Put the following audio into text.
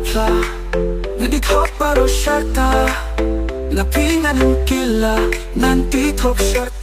pla Nadikot baru syarta Lapingan ang kila Nanti top syarta